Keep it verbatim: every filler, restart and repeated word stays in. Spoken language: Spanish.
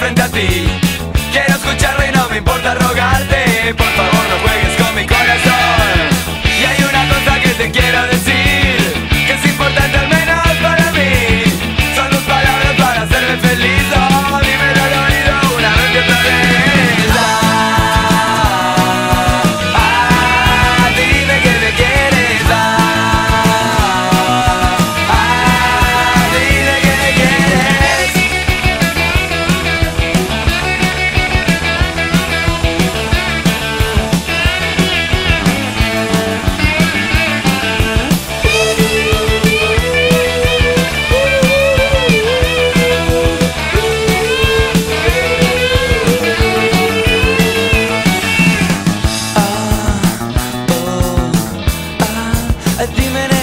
frente a ti. Quiero escucharlo y no me importa rogarte. Por favor no juegues con mi corazón. Y hay una cosa que te quiero decir, que es importante al menos para mí. Son tus palabras para hacerme feliz. Oh, dímelo al oído una vez y otra vez. Ah, ah, dime que me quieres. Ah, ah, dime que me quieres. Dime